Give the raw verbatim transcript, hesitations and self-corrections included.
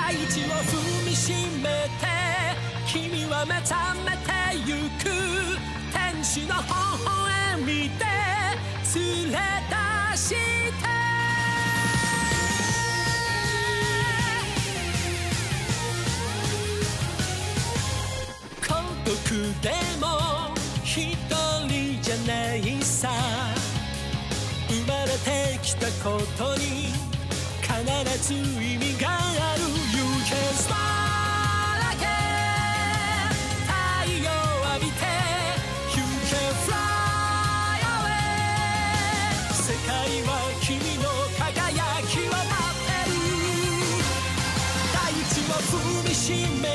大地を踏みしめて君は目覚めてゆく天使の微笑みで連れ出して孤独でも一人じゃないさ生まれてきたことに必ず意味がある You can smile again 太陽浴びて You can fly away 世界は君の輝きを待ってる大地を踏みしめ